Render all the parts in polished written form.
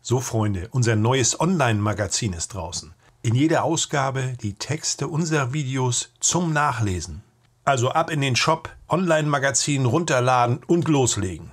So, Freunde, unser neues Online-Magazin ist draußen. In jeder Ausgabe die Texte unserer Videos zum Nachlesen. Also ab in den Shop, Online-Magazin runterladen und loslegen.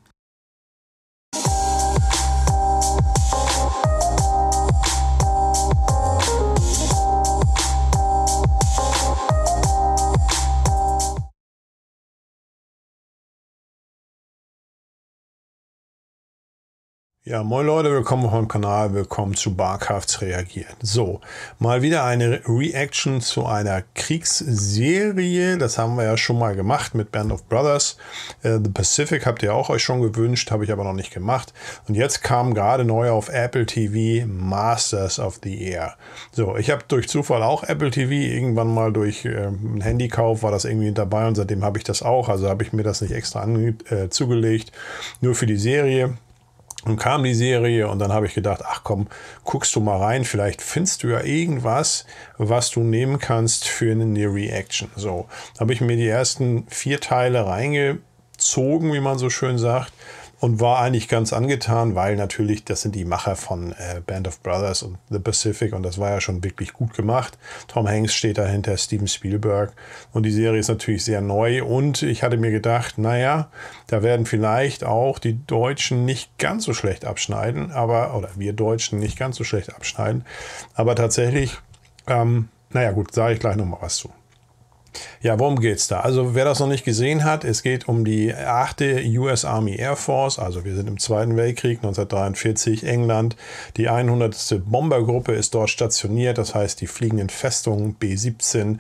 Ja, moin Leute, willkommen auf meinem Kanal, willkommen zu Barkafts reagiert. So, mal wieder eine Reaction zu einer Kriegsserie, das haben wir ja schon mal gemacht mit Band of Brothers. The Pacific habt ihr auch euch schon gewünscht, habe ich aber noch nicht gemacht. Und jetzt kam gerade neu auf Apple TV Masters of the Air. So, ich habe durch Zufall auch Apple TV, irgendwann mal durch einen Handykauf war das irgendwie dabei und seitdem habe ich das auch, also habe ich mir das nicht extra zugelegt, nur für die Serie. Und kam die Serie und dann habe ich gedacht, ach komm, guckst du mal rein, vielleicht findest du ja irgendwas, was du nehmen kannst für eine Reaction. So, habe ich mir die ersten 4 Teile reingezogen, wie man so schön sagt, und war eigentlich ganz angetan, weil natürlich, das sind die Macher von Band of Brothers und The Pacific und das war ja schon wirklich gut gemacht. Tom Hanks steht dahinter, Steven Spielberg und die Serie ist natürlich sehr neu und ich hatte mir gedacht, naja, da werden vielleicht auch die Deutschen nicht ganz so schlecht abschneiden, oder wir Deutschen nicht ganz so schlecht abschneiden, aber tatsächlich, naja gut, sage ich gleich nochmal was zu. Ja, worum geht's da? Also wer das noch nicht gesehen hat, es geht um die 8. US Army Air Force, also wir sind im Zweiten Weltkrieg, 1943, England. Die 100. Bombergruppe ist dort stationiert, das heißt die fliegenden Festungen B-17,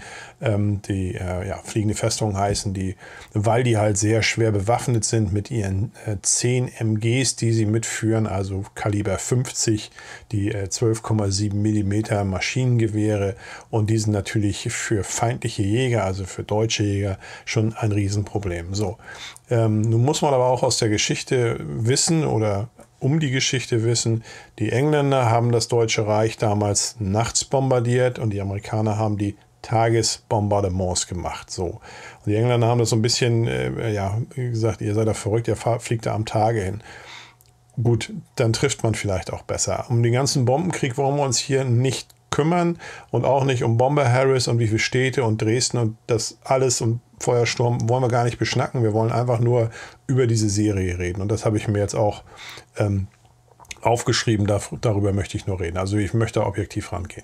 fliegende Festungen heißen die, weil die halt sehr schwer bewaffnet sind mit ihren 10 MGs, die sie mitführen, also Kaliber 50, die 12,7 mm Maschinengewehre und die sind natürlich für feindliche Jäger, also für deutsche Jäger, schon ein Riesenproblem. So, nun muss man aber auch aus der Geschichte wissen oder um die Geschichte wissen, die Engländer haben das Deutsche Reich damals nachts bombardiert und die Amerikaner haben die Tagesbombardements gemacht. So. Und die Engländer haben das so ein bisschen, wie gesagt, ihr seid da verrückt, ihr fliegt da am Tage hin. Gut, dann trifft man vielleicht auch besser. Um den ganzen Bombenkrieg wollen wir uns hier nicht kümmern und auch nicht um Bomber Harris und wie viele Städte und Dresden und das alles und Feuersturm wollen wir gar nicht beschnacken. Wir wollen einfach nur über diese Serie reden und das habe ich mir jetzt auch aufgeschrieben. Darüber möchte ich nur reden. Also ich möchte objektiv rangehen.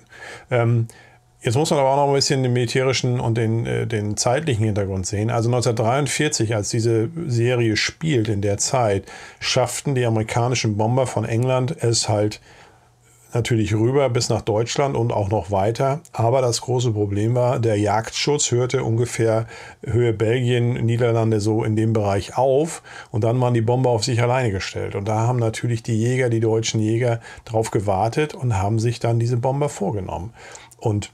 Jetzt muss man aber auch noch ein bisschen den militärischen und den zeitlichen Hintergrund sehen. Also 1943, als diese Serie spielt, in der Zeit, schafften die amerikanischen Bomber von England es halt natürlich rüber bis nach Deutschland und auch noch weiter. Aber das große Problem war, der Jagdschutz hörte ungefähr Höhe Belgien, Niederlande so in dem Bereich auf. Und dann waren die Bomber auf sich alleine gestellt. Und da haben natürlich die Jäger, die deutschen Jäger, drauf gewartet und haben sich dann diese Bomber vorgenommen. Und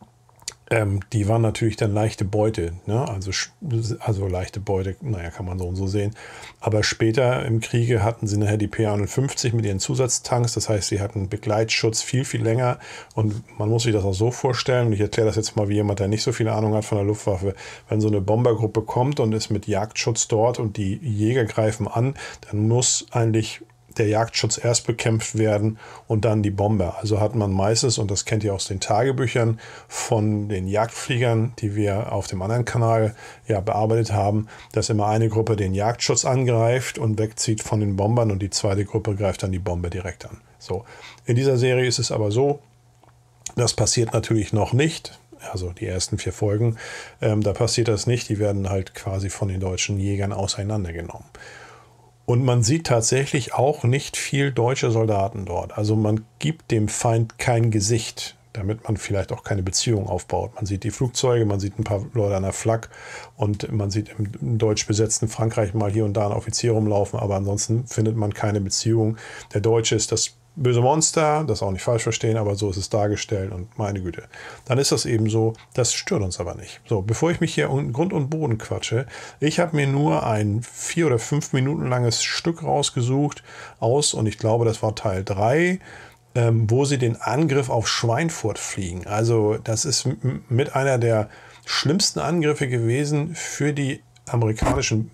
die waren natürlich dann leichte Beute, ne? Also leichte Beute, naja, kann man so und so sehen. Aber später im Kriege hatten sie nachher die P-51 mit ihren Zusatztanks, das heißt, sie hatten Begleitschutz viel, viel länger und man muss sich das auch so vorstellen, und ich erkläre das jetzt mal wie jemand, der nicht so viel Ahnung hat von der Luftwaffe, wenn so eine Bombergruppe kommt und ist mit Jagdschutz dort und die Jäger greifen an, dann muss eigentlich der Jagdschutz erst bekämpft werden und dann die Bomber. Also hat man meistens, und das kennt ihr aus den Tagebüchern von den Jagdfliegern, die wir auf dem anderen Kanal ja bearbeitet haben, dass immer eine Gruppe den Jagdschutz angreift und wegzieht von den Bombern und die zweite Gruppe greift dann die Bombe direkt an. So. In dieser Serie ist es aber so, das passiert natürlich noch nicht. Also die ersten 4 Folgen, da passiert das nicht. Die werden halt quasi von den deutschen Jägern auseinandergenommen. Und man sieht tatsächlich auch nicht viel deutsche Soldaten dort. Also man gibt dem Feind kein Gesicht, damit man vielleicht auch keine Beziehung aufbaut. Man sieht die Flugzeuge, man sieht ein paar Leute an der Flak und man sieht im deutsch besetzten Frankreich mal hier und da ein Offizier rumlaufen, aber ansonsten findet man keine Beziehung. Der Deutsche ist das böse Monster, das auch nicht falsch verstehen, aber so ist es dargestellt und meine Güte. Dann ist das eben so, das stört uns aber nicht. So, bevor ich mich hier in Grund und Boden quatsche, ich habe mir nur ein 4 oder 5 Minuten langes Stück rausgesucht und ich glaube, das war Teil 3, wo sie den Angriff auf Schweinfurt fliegen. Also das ist mit einer der schlimmsten Angriffe gewesen für die amerikanischen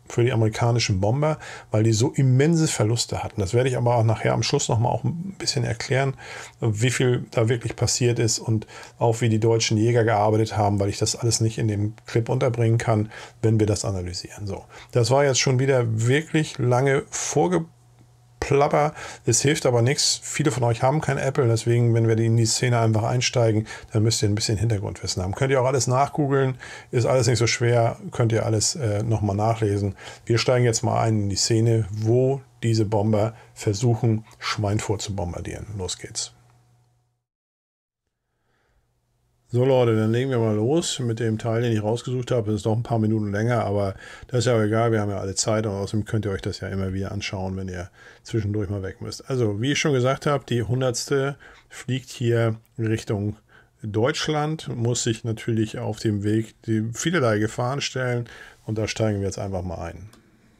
für die amerikanischen Bomber, weil die so immense Verluste hatten. Das werde ich aber auch nachher am Schluss nochmal auch ein bisschen erklären, wie viel da wirklich passiert ist und auch wie die deutschen Jäger gearbeitet haben, weil ich das alles nicht in dem Clip unterbringen kann, wenn wir das analysieren. So, das war jetzt schon wieder wirklich lange vorgeplapper. Es hilft aber nichts. Viele von euch haben kein Apple, deswegen, wenn wir in die Szene einfach einsteigen, dann müsst ihr ein bisschen Hintergrundwissen haben. Könnt ihr auch alles nachgoogeln, ist alles nicht so schwer, könnt ihr alles nochmal nachlesen. Wir steigen jetzt mal ein in die Szene, wo diese Bomber versuchen, Schweinfurt zu bombardieren. Los geht's. So Leute, dann legen wir mal los mit dem Teil, den ich rausgesucht habe. Das ist doch ein paar Minuten länger, aber das ist ja auch egal, wir haben ja alle Zeit und außerdem könnt ihr euch das ja immer wieder anschauen, wenn ihr zwischendurch mal weg müsst. Also, wie ich schon gesagt habe, die 100. fliegt hier Richtung Deutschland, muss sich natürlich auf dem Weg vielerlei Gefahren stellen und da steigen wir jetzt einfach mal ein.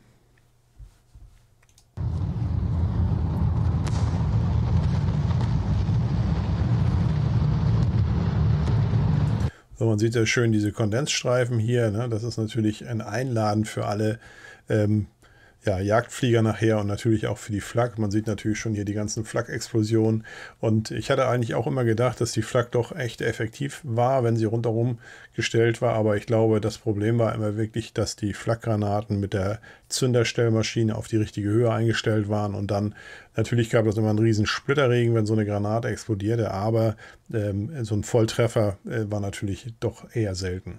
So, man sieht ja schön diese Kondensstreifen hier. Ne? Das ist natürlich ein Einladen für alle Jagdflieger nachher und natürlich auch für die Flak. Man sieht natürlich schon hier die ganzen Flak-Explosionen. Und ich hatte eigentlich auch immer gedacht, dass die Flak doch echt effektiv war, wenn sie rundherum gestellt war. Aber ich glaube, das Problem war immer wirklich, dass die Flakgranaten mit der Zünderstellmaschine auf die richtige Höhe eingestellt waren. Und dann natürlich gab es immer einen riesen Splitterregen, wenn so eine Granate explodierte. Aber so ein Volltreffer war natürlich doch eher selten.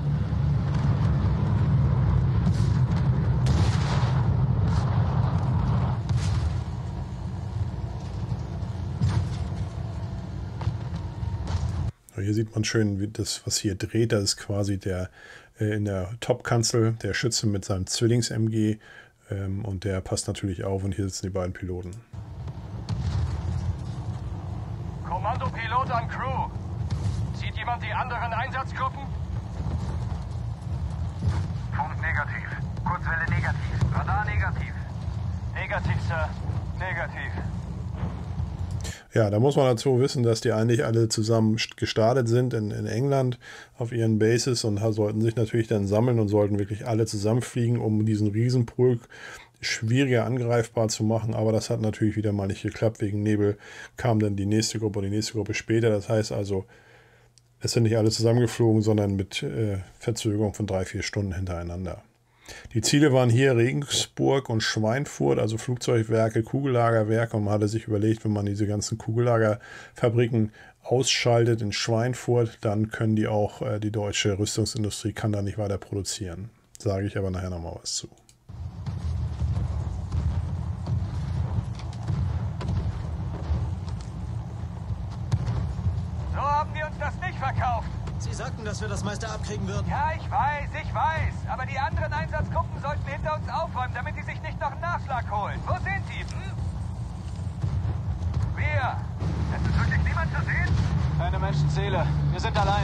Hier sieht man schön, wie das, was hier dreht, das ist quasi der in der Topkanzel der Schütze mit seinem Zwillings-MG und der passt natürlich auf und hier sitzen die beiden Piloten. Kommando Pilot an Crew. Sieht jemand die anderen Einsatzgruppen? Funk negativ. Kurzwelle negativ. Radar negativ. Negativ, Sir. Negativ. Ja, da muss man dazu wissen, dass die eigentlich alle zusammen gestartet sind in England auf ihren Bases und sollten sich natürlich dann sammeln und sollten wirklich alle zusammenfliegen, um diesen Riesenpulk schwieriger angreifbar zu machen. Aber das hat natürlich wieder mal nicht geklappt. Wegen Nebel kam dann die nächste Gruppe und die nächste Gruppe später. Das heißt also, es sind nicht alle zusammengeflogen, sondern mit Verzögerung von 3-4 Stunden hintereinander. Die Ziele waren hier Regensburg und Schweinfurt, also Flugzeugwerke, Kugellagerwerke. Und man hatte sich überlegt, wenn man diese ganzen Kugellagerfabriken ausschaltet in Schweinfurt, dann können die auch, die deutsche Rüstungsindustrie kann da nicht weiter produzieren. Sage ich aber nachher nochmal was zu. So haben wir uns das nicht verkauft. Sie sagten, dass wir das meiste abkriegen würden. Ja, ich weiß. Aber die anderen Einsatzgruppen sollten hinter uns aufräumen, damit die sich nicht noch einen Nachschlag holen. Wo sind die? Wir. Es ist wirklich niemand zu sehen? Keine Menschenseele. Wir sind allein.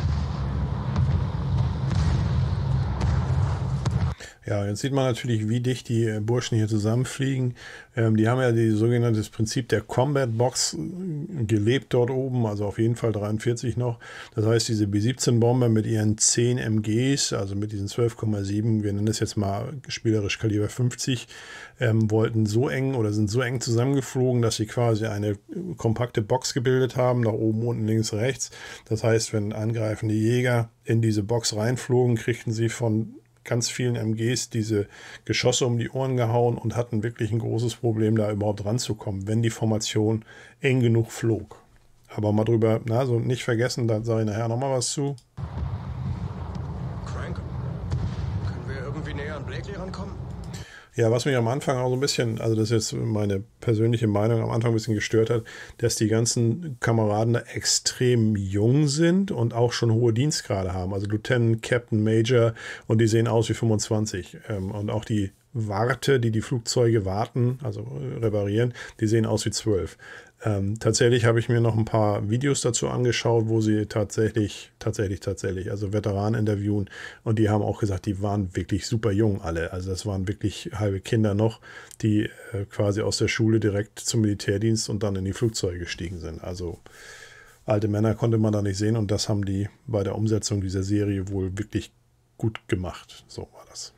Ja, jetzt sieht man natürlich, wie dicht die Burschen hier zusammenfliegen. Die haben ja das sogenannte Prinzip der Combat Box gelebt dort oben, also auf jeden Fall 43 noch. Das heißt, diese B-17-Bomber mit ihren 10 MGs, also mit diesen 12,7, wir nennen das jetzt mal spielerisch Kaliber 50, wollten so eng oder sind so eng zusammengeflogen, dass sie quasi eine kompakte Box gebildet haben, nach oben, unten, links, rechts. Das heißt, wenn angreifende Jäger in diese Box reinflogen, kriegten sie von ganz vielen MGs diese Geschosse um die Ohren gehauen und hatten wirklich ein großes Problem, da überhaupt ranzukommen, wenn die Formation eng genug flog. Aber mal drüber, so nicht vergessen, da sage ich nachher nochmal was zu. Crank, können wir irgendwie näher an Blakely rankommen? Ja, was mich am Anfang auch so ein bisschen, also das ist jetzt meine persönliche Meinung, am Anfang ein bisschen gestört hat, dass die ganzen Kameraden da extrem jung sind und auch schon hohe Dienstgrade haben. Also Lieutenant, Captain, Major und die sehen aus wie 25. Und auch die Warte, die Flugzeuge warten, also reparieren, die sehen aus wie 12. Tatsächlich habe ich mir noch ein paar Videos dazu angeschaut, wo sie tatsächlich, also Veteranen interviewen und die haben auch gesagt, die waren wirklich super jung alle. Also das waren wirklich halbe Kinder noch, die quasi aus der Schule direkt zum Militärdienst und dann in die Flugzeuge gestiegen sind. Also alte Männer konnte man da nicht sehen und das haben die bei der Umsetzung dieser Serie wohl wirklich gut gemacht. So war das.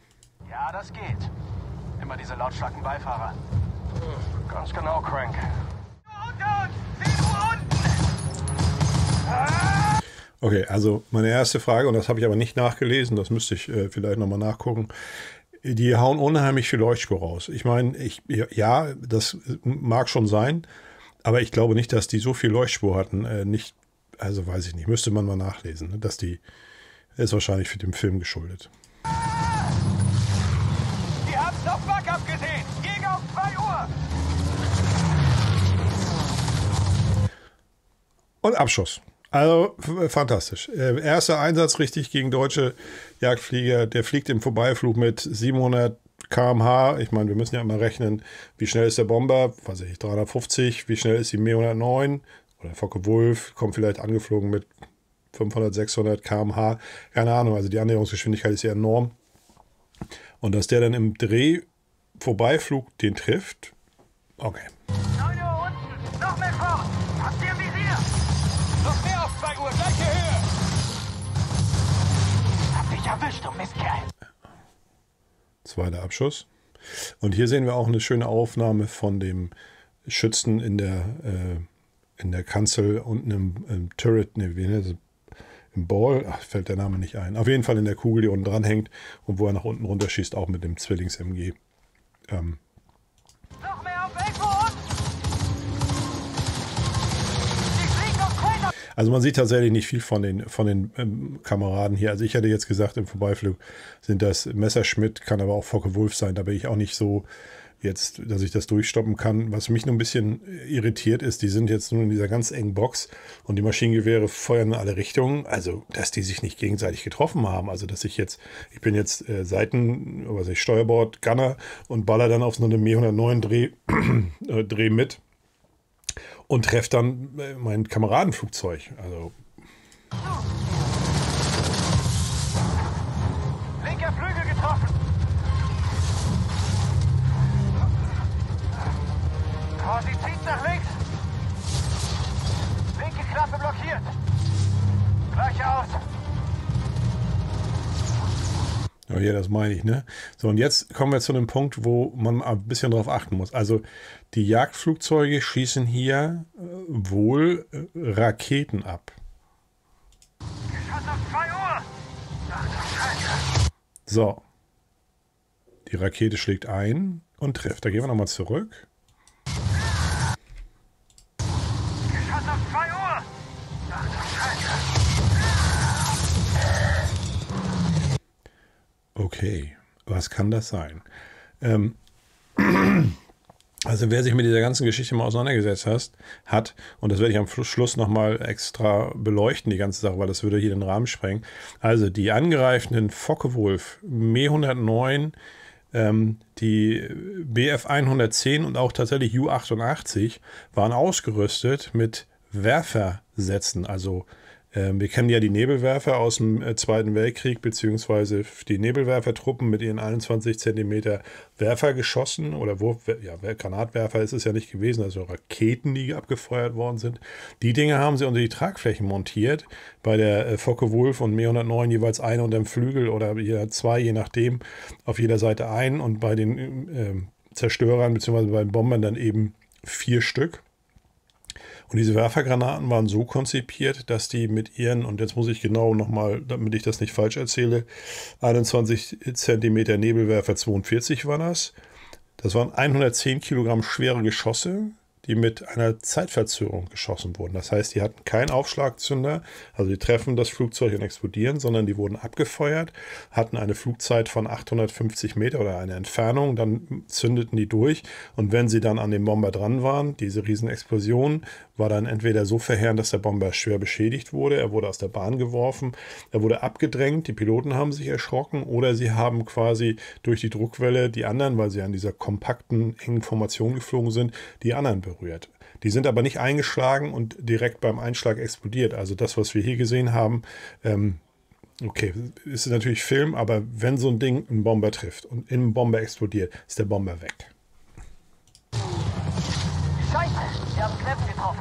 Ja, das geht. Immer diese lautstarken Beifahrer. Ganz genau, Crank. Unter uns! Sieh du unten! Okay, also meine erste Frage, und das habe ich aber nicht nachgelesen, das müsste ich vielleicht nochmal nachgucken. Die hauen unheimlich viel Leuchtspur raus. Ich meine, ja, das mag schon sein, aber ich glaube nicht, dass die so viel Leuchtspur hatten. Also weiß ich nicht, müsste man mal nachlesen. Ne? Die ist wahrscheinlich für den Film geschuldet. Die haben's auf Backup gesehen! Jäger um 2 Uhr! Und Abschuss. Also fantastisch. Erster Einsatz richtig gegen deutsche Jagdflieger. Der fliegt im Vorbeiflug mit 700 km/h. Ich meine, wir müssen ja immer rechnen, wie schnell ist der Bomber? Weiß ich nicht, 350. Wie schnell ist die Me 109? Oder Focke-Wulf kommt vielleicht angeflogen mit 500, 600 km/h. Keine Ahnung, also die Annäherungsgeschwindigkeit ist ja enorm. Und dass der dann im Vorbeiflug den trifft, okay. 9 Uhr unten! Noch mehr fort! Habt ihr Visier? Noch mehr auf 2 Uhr, gleiche Höhe! Hab dich erwischt, du Mistkerl! Zweiter Abschuss. Und hier sehen wir auch eine schöne Aufnahme von dem Schützen in der Kanzel unten im Turret, im Ball, fällt der Name nicht ein. Auf jeden Fall in der Kugel, die unten dran hängt und wo er nach unten runterschießt, auch mit dem Zwillings-MG. Noch mehr auf 11 Uhr unten! Die fliegen noch weiter! Also man sieht tatsächlich nicht viel von den Kameraden hier. Also ich hätte jetzt gesagt, im Vorbeiflug sind das Messerschmitt, kann aber auch Focke-Wulf sein. Da bin ich auch nicht so jetzt, dass ich das durchstoppen kann. Was mich nur ein bisschen irritiert ist, die sind jetzt nur in dieser ganz engen Box und die Maschinengewehre feuern in alle Richtungen. Also, dass die sich nicht gegenseitig getroffen haben. Also, dass ich bin jetzt Steuerbord, Gunner und baller dann auf so eine Me 109 Dreh mit und treffe dann mein Kameradenflugzeug. Also, Linker Flügel getroffen! Oh, sie zieht nach links! Linke Klappe blockiert! Gleiche aus! ja, das meine ich, ne? So, und jetzt kommen wir zu einem Punkt, wo man ein bisschen drauf achten muss. Also, die Jagdflugzeuge schießen hier wohl Raketen ab. Geschoss auf 2 Uhr! Ach du Scheiße! So. Die Rakete schlägt ein und trifft. Da gehen wir nochmal zurück. Geschoss auf 2 Uhr! Ach du Scheiße! Okay, was kann das sein? Also wer sich mit dieser ganzen Geschichte mal auseinandergesetzt hat, und das werde ich am Schluss nochmal extra beleuchten, die ganze Sache, weil das würde hier den Rahmen sprengen. Also die angreifenden Focke-Wulf, Me 109, die Bf 110 und auch tatsächlich Ju 88 waren ausgerüstet mit Werfersätzen, also wir kennen ja die Nebelwerfer aus dem Zweiten Weltkrieg, beziehungsweise die Nebelwerfertruppen mit ihren 21 cm Werfergeschossen oder Granatwerfer ist es ja nicht gewesen, also Raketen, die abgefeuert worden sind. Die Dinge haben sie unter die Tragflächen montiert, bei der Focke-Wulf und Me 109 jeweils eine unter dem Flügel oder zwei, je nachdem, auf jeder Seite ein und bei den Zerstörern beziehungsweise bei den Bombern dann eben 4 Stück. Und diese Werfergranaten waren so konzipiert, dass die mit ihren, und jetzt muss ich genau nochmal, damit ich das nicht falsch erzähle, 21 cm Nebelwerfer 42 war das. Das waren 110 Kilogramm schwere Geschosse, die mit einer Zeitverzögerung geschossen wurden. Das heißt, die hatten keinen Aufschlagzünder, also die treffen das Flugzeug und explodieren, sondern die wurden abgefeuert, hatten eine Flugzeit von 850 Meter oder eine Entfernung, dann zündeten die durch und wenn sie dann an dem Bomber dran waren, diese Riesenexplosion war dann entweder so verheerend, dass der Bomber schwer beschädigt wurde, er wurde aus der Bahn geworfen, er wurde abgedrängt, die Piloten haben sich erschrocken oder sie haben quasi durch die Druckwelle die anderen, weil sie an dieser kompakten, engen Formation geflogen sind, die anderen berührt. Die sind aber nicht eingeschlagen und direkt beim Einschlag explodiert. Also das, was wir hier gesehen haben, okay, ist natürlich Film, aber wenn so ein Ding einen Bomber trifft und in einen Bomber explodiert, ist der Bomber weg. Scheiße! Wir haben Kneppen getroffen!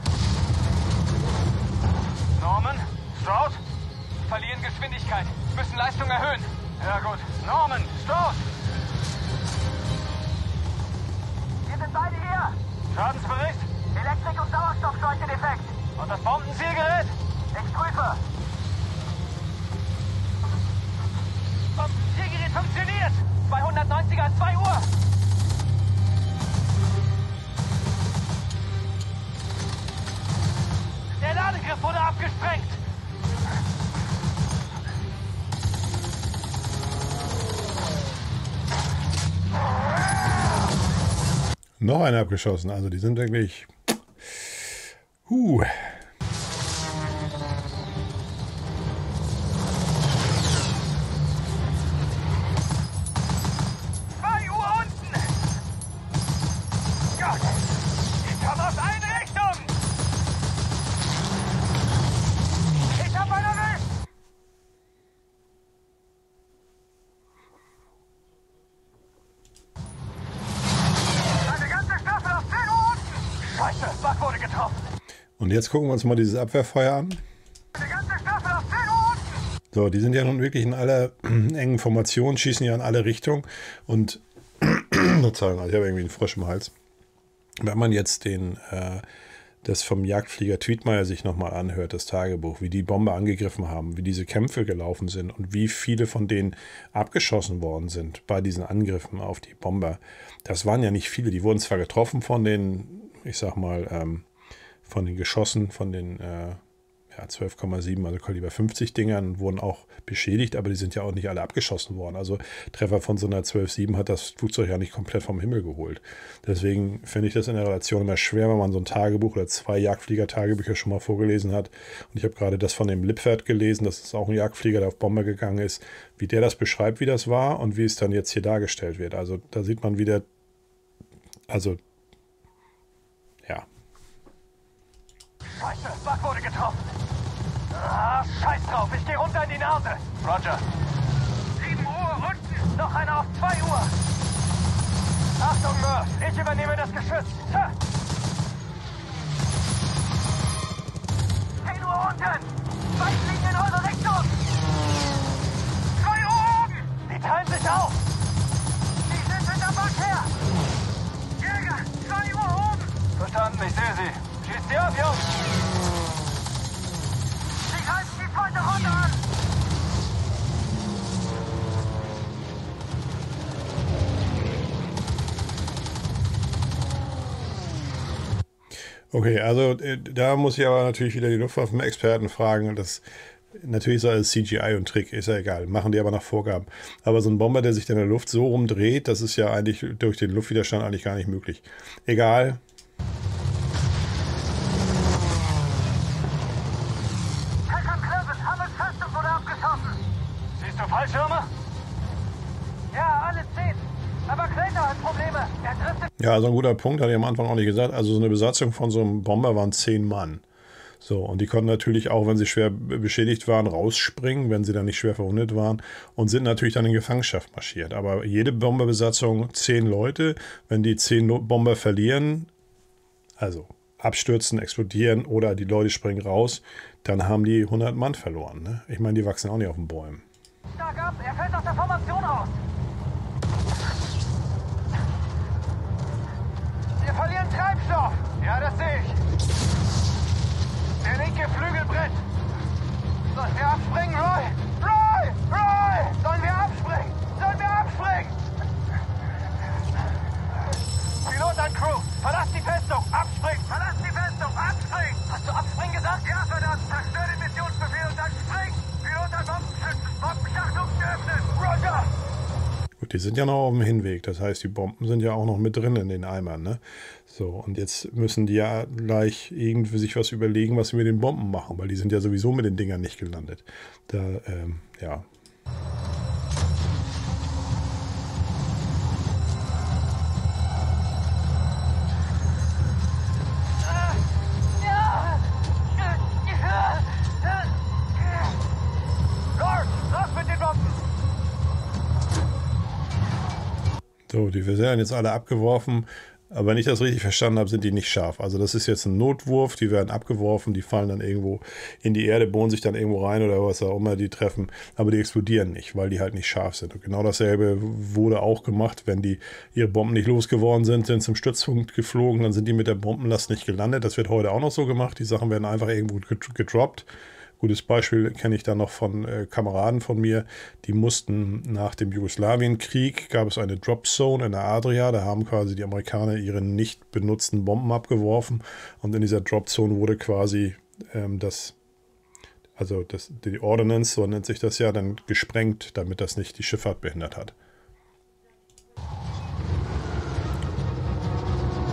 Norman? Stroud? Verlieren Geschwindigkeit. Müssen Leistung erhöhen. Ja gut. Norman! Stroud! Noch eine abgeschossen. Also die sind wirklich... 2 Uhr unten! Gott! Die kommen aus allen Richtungen! Ich hab einen erwischt! Eine ganze Staffel auf 10 Uhr unten! Scheiße, Buck wurde getroffen! Und jetzt gucken wir uns mal dieses Abwehrfeuer an. Eine ganze Staffel auf 10 Uhr unten! So, die sind ja nun wirklich in aller engen Formation, schießen ja in alle Richtungen. Und, Verzeihung, also ich habe irgendwie einen Frosch im Hals. Wenn man jetzt das vom Jagdflieger Tweetmeyer sich nochmal anhört, das Tagebuch, wie die Bomber angegriffen haben, wie diese Kämpfe gelaufen sind und wie viele von denen abgeschossen worden sind bei diesen Angriffen auf die Bomber. Das waren ja nicht viele, die wurden zwar getroffen von den, ich sag mal, von den Geschossen, von den 12,7, also Kaliber 50 Dingern, wurden auch beschädigt, aber die sind ja auch nicht alle abgeschossen worden. Also Treffer von so einer 12,7 hat das Flugzeug ja nicht komplett vom Himmel geholt. Deswegen finde ich das in der Relation immer schwer, wenn man so ein Tagebuch oder 2 Jagdflieger-Tagebücher schon mal vorgelesen hat. Und ich habe gerade das von dem Lippert gelesen, das ist auch ein Jagdflieger, der auf Bomber gegangen ist, wie der das beschreibt, wie das war und wie es dann jetzt hier dargestellt wird. Also da sieht man wieder, also ja. Scheiße, Buck wurde getroffen. Ah, scheiß drauf, ich gehe runter in die Nase. Roger. 7 Uhr unten. Noch einer auf 2 Uhr. Achtung, Murph, ich übernehme das Geschütz. 10 Uhr unten. 2 fliegen in eure Richtung. 2 Uhr oben. Die teilen sich auf. Die sind hinter Verkehr. Jäger, 2 Uhr oben. Verstanden, ich sehe sie. Schießt sie ab, Jungs. Sie greifen die zweite Runde an. Okay, also da muss ich aber natürlich wieder die Luftwaffenexperten fragen. Das natürlich ist alles CGI und Trick, ist ja egal. Machen die aber nach Vorgaben. Aber so ein Bomber, der sich in der Luft so rumdreht, das ist ja eigentlich durch den Luftwiderstand eigentlich gar nicht möglich. Egal. Siehst du Fallschirme? Ja, alle 10. Aber Clayton hat Probleme. Er driftet. Ja, also ein guter Punkt, hatte ich am Anfang auch nicht gesagt. Also so eine Besatzung von so einem Bomber waren 10 Mann. So, und die konnten natürlich auch, wenn sie schwer beschädigt waren, rausspringen, wenn sie dann nicht schwer verwundet waren und sind natürlich dann in Gefangenschaft marschiert. Aber jede Bomberbesatzung 10 Leute, wenn die 10 Bomber verlieren, also abstürzen, explodieren oder die Leute springen raus, dann haben die 100 Mann verloren. Ne? Ich meine, die wachsen auch nicht auf den Bäumen. Stark ab, er fällt aus der Formation raus. Wir verlieren Treibstoff. Ja, das sehe ich. Der linke Flügel brennt. Sollen wir abspringen, Roy? Roy! Roy! Sollen wir abspringen? Sollen wir abspringen? Pilot an Crew, verlasst die Festung, abspringen! Verlasst die Festung, abspringen! Hast du abspringen gesagt? Ja, verdammt, zerstör den Missionsbefehl und dann spring! Pilot an Bombenschützen, Bombenschacht geöffnet! Roger! Gut, die sind ja noch auf dem Hinweg, das heißt, die Bomben sind ja auch noch mit drin in den Eimern, ne? So, und jetzt müssen die ja gleich irgendwie sich was überlegen, was sie mit den Bomben machen, weil die sind ja sowieso mit den Dingern nicht gelandet. Da, ja. So, die werden jetzt alle abgeworfen, aber wenn ich das richtig verstanden habe, sind die nicht scharf. Also das ist jetzt ein Notwurf, die werden abgeworfen, die fallen dann irgendwo in die Erde, bohren sich dann irgendwo rein oder was auch immer die treffen, aber die explodieren nicht, weil die halt nicht scharf sind. Und genau dasselbe wurde auch gemacht, wenn die ihre Bomben nicht losgeworden sind zum Stützpunkt geflogen, dann sind die mit der Bombenlast nicht gelandet. Das wird heute auch noch so gemacht, die Sachen werden einfach irgendwo gedroppt. Gutes Beispiel kenne ich da noch von Kameraden von mir, die mussten nach dem Jugoslawienkrieg, gab es eine Drop Zone in der Adria, da haben quasi die Amerikaner ihre nicht benutzten Bomben abgeworfen und in dieser Drop Zone wurde quasi die Ordnance, so nennt sich das ja, dann gesprengt, damit das nicht die Schifffahrt behindert hat.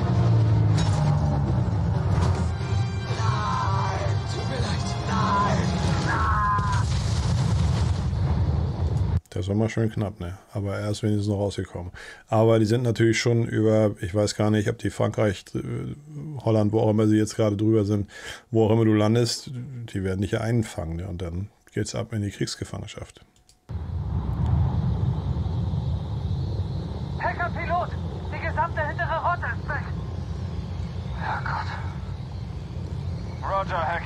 das war mal schön knapp, ne? Aber er ist wenigstens noch rausgekommen. Aber die sind natürlich schon über, ich weiß gar nicht, ob die Frankreich, Holland, wo auch immer sie jetzt gerade drüber sind, wo auch immer du landest, die werden dich ja einfangen, ne? Und dann geht's ab in die Kriegsgefangenschaft. Hacker-Pilot! Die gesamte hintere Rotte ist weg! Herrgott. Roger, Hack.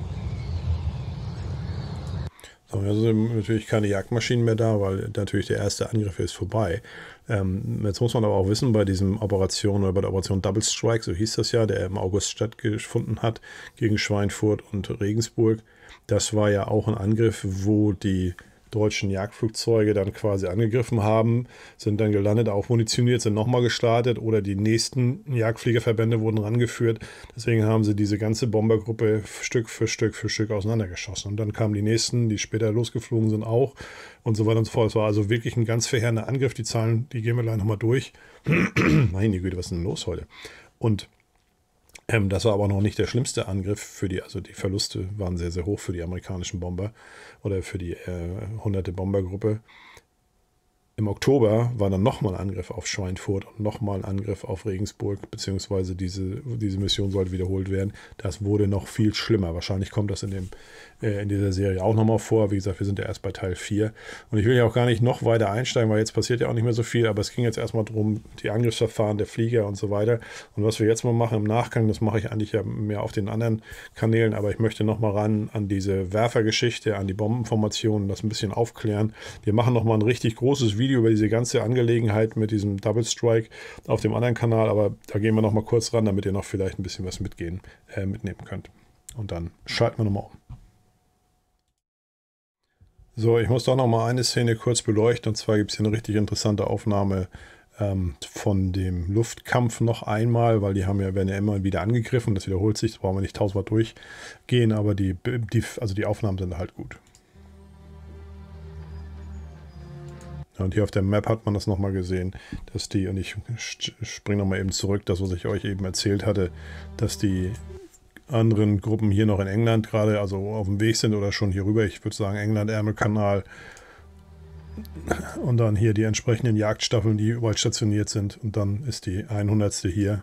So, jetzt sind natürlich keine Jagdmaschinen mehr da, weil natürlich der erste Angriff ist vorbei. Jetzt muss man aber auch wissen, bei diesem Operation oder bei der Operation Double Strike, so hieß das ja, der im August stattgefunden hat, gegen Schweinfurt und Regensburg, das war ja auch ein Angriff, wo die deutschen Jagdflugzeuge dann quasi angegriffen haben, sind dann gelandet, auch munitioniert, sind nochmal gestartet oder die nächsten Jagdfliegerverbände wurden rangeführt. Deswegen haben sie diese ganze Bombergruppe Stück für Stück auseinandergeschossen. Und dann kamen die nächsten, die später losgeflogen sind auch und so weiter und so fort. Es war also wirklich ein ganz verheerender Angriff. Die Zahlen, die gehen wir gleich nochmal durch. Meine Güte, was ist denn los heute? Und das war aber noch nicht der schlimmste Angriff also die Verluste waren sehr, sehr hoch für die amerikanischen Bomber oder für die 100. Bombergruppe. Im Oktober war dann nochmal ein Angriff auf Schweinfurt und nochmal ein Angriff auf Regensburg, beziehungsweise diese Mission sollte wiederholt werden. Das wurde noch viel schlimmer. Wahrscheinlich kommt das in dieser Serie auch nochmal vor. Wie gesagt, wir sind ja erst bei Teil 4. Und ich will ja auch gar nicht noch weiter einsteigen, weil jetzt passiert ja auch nicht mehr so viel. Aber es ging jetzt erstmal darum, die Angriffsverfahren der Flieger und so weiter. Und was wir jetzt mal machen im Nachgang, das mache ich eigentlich ja mehr auf den anderen Kanälen. Aber ich möchte nochmal ran an diese Werfergeschichte, an die Bombenformationen, das ein bisschen aufklären. Wir machen nochmal ein richtig großes Video über diese ganze Angelegenheit mit diesem Double Strike auf dem anderen Kanal, aber da gehen wir noch mal kurz ran, damit ihr noch vielleicht ein bisschen was mitnehmen könnt. Und dann schalten wir nochmal um. So, ich muss doch noch mal eine Szene kurz beleuchten, und zwar gibt es hier eine richtig interessante Aufnahme von dem Luftkampf noch einmal, weil werden ja immer wieder angegriffen, das wiederholt sich, das brauchen wir nicht tausendmal durchgehen, aber die Aufnahmen sind halt gut. Und hier auf der Map hat man das nochmal gesehen, dass und ich springe nochmal eben zurück, das, was ich euch eben erzählt hatte, dass die anderen Gruppen hier noch in England gerade, also auf dem Weg sind oder schon hier rüber, ich würde sagen England, Ärmelkanal, und dann hier die entsprechenden Jagdstaffeln, die überall stationiert sind, und dann ist die 100. hier.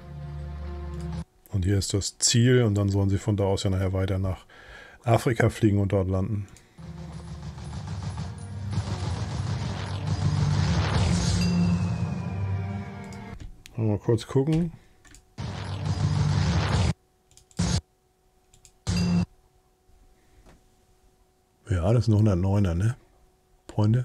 Und hier ist das Ziel, und dann sollen sie von da aus ja nachher weiter nach Afrika fliegen und dort landen. Mal kurz gucken. Ja, das ist ein 109er, ne? Freunde.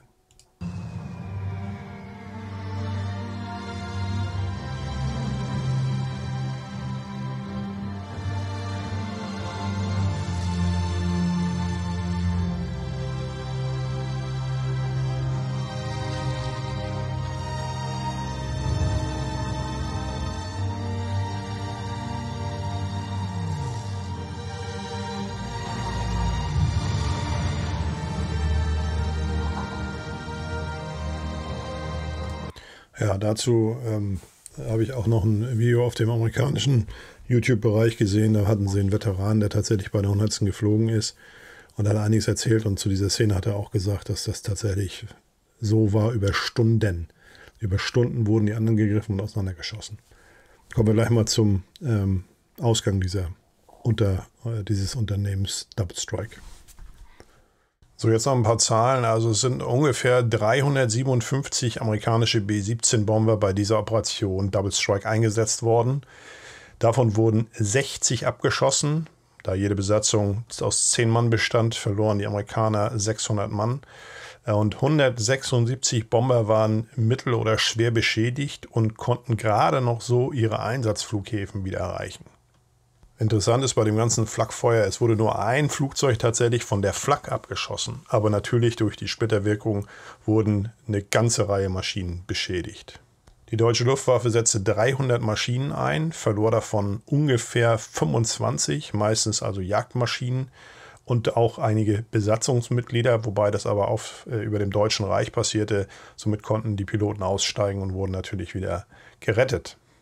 Ja, dazu habe ich auch noch ein Video auf dem amerikanischen YouTube-Bereich gesehen. Da hatten sie einen Veteran, der tatsächlich bei der 100. geflogen ist und hat einiges erzählt. Und zu dieser Szene hat er auch gesagt, dass das tatsächlich so war über Stunden. Über Stunden wurden die anderen gegriffen und auseinandergeschossen. Kommen wir gleich mal zum Ausgang dieses Unternehmens Double Strike. So, jetzt noch ein paar Zahlen. Also es sind ungefähr 357 amerikanische B-17-Bomber bei dieser Operation Double Strike eingesetzt worden. Davon wurden 60 abgeschossen. Da jede Besatzung aus 10 Mann bestand, verloren die Amerikaner 600 Mann. Und 176 Bomber waren mittel- oder schwer beschädigt und konnten gerade noch so ihre Einsatzflughäfen wieder erreichen. Interessant ist bei dem ganzen Flakfeuer, es wurde nur ein Flugzeug tatsächlich von der Flak abgeschossen. Aber natürlich durch die Splitterwirkung wurden eine ganze Reihe Maschinen beschädigt. Die deutsche Luftwaffe setzte 300 Maschinen ein, verlor davon ungefähr 25, meistens also Jagdmaschinen und auch einige Besatzungsmitglieder, wobei das aber über dem Deutschen Reich passierte. Somit konnten die Piloten aussteigen und wurden natürlich wieder gerettet.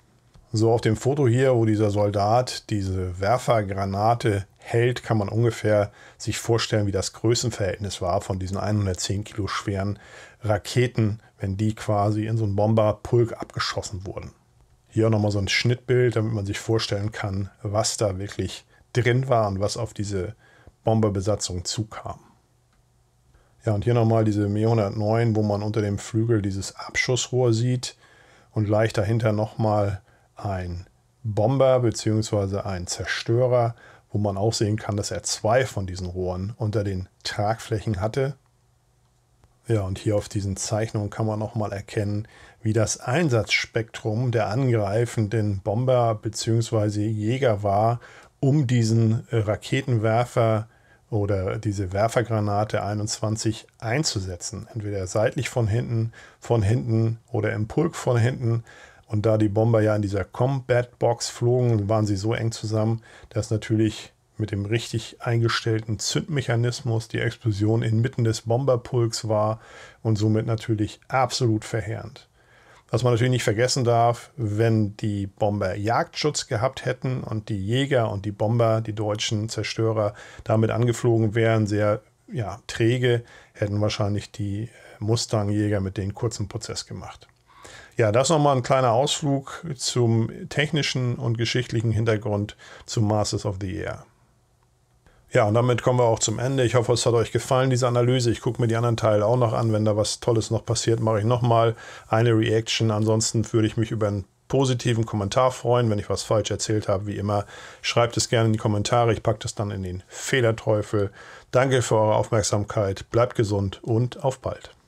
So auf dem Foto hier, wo dieser Soldat diese Werfergranate hält, kann man ungefähr sich vorstellen, wie das Größenverhältnis war von diesen 110 Kilo schweren Raketen, wenn die quasi in so einen Bomberpulk abgeschossen wurden. Hier auch nochmal so ein Schnittbild, damit man sich vorstellen kann, was da wirklich drin war und was auf diese Bomberbesatzung zukam. Ja, und hier nochmal diese Me 109, wo man unter dem Flügel dieses Abschussrohr sieht und gleich dahinter nochmal ein Bomber bzw. ein Zerstörer, wo man auch sehen kann, dass er 2 von diesen Rohren unter den Tragflächen hatte. Ja, und hier auf diesen Zeichnungen kann man nochmal erkennen, wie das Einsatzspektrum der angreifenden Bomber bzw. Jäger war, um diesen Raketenwerfer oder diese Werfergranate 21 einzusetzen. Entweder seitlich von hinten oder im Pulk von hinten. Und da die Bomber ja in dieser Combat Box flogen, waren sie so eng zusammen, dass natürlich mit dem richtig eingestellten Zündmechanismus die Explosion inmitten des Bomberpulks war und somit natürlich absolut verheerend. Was man natürlich nicht vergessen darf, wenn die Bomber Jagdschutz gehabt hätten und die Jäger und die Bomber, die deutschen Zerstörer, damit angeflogen wären, sehr träge, hätten wahrscheinlich die Mustang-Jäger mit denen kurzen Prozess gemacht. Ja, das nochmal ein kleiner Ausflug zum technischen und geschichtlichen Hintergrund zu Masters of the Air. Ja, und damit kommen wir auch zum Ende. Ich hoffe, es hat euch gefallen, diese Analyse. Ich gucke mir die anderen Teile auch noch an. Wenn da was Tolles noch passiert, mache ich nochmal eine Reaction. Ansonsten würde ich mich über einen positiven Kommentar freuen. Wenn ich was falsch erzählt habe, wie immer, schreibt es gerne in die Kommentare. Ich packe das dann in den Fehlerteufel. Danke für eure Aufmerksamkeit. Bleibt gesund und auf bald.